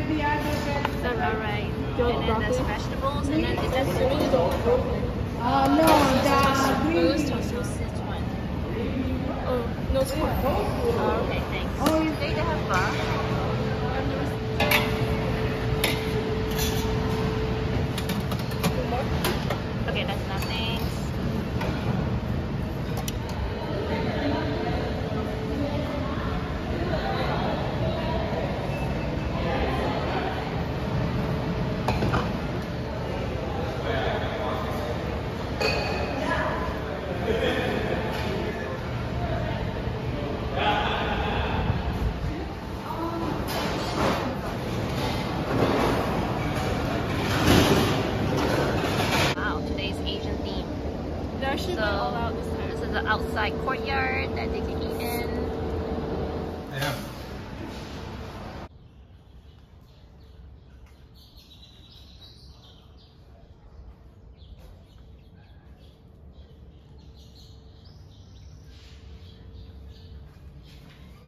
Alright. And then there's vegetables, and then is that seaweed? No, Those toast this one. oh, no square. Oh, okay, thanks. Oh, you They have pho. Okay, that's enough, thanks. So this is the outside courtyard that they can eat in. Yeah.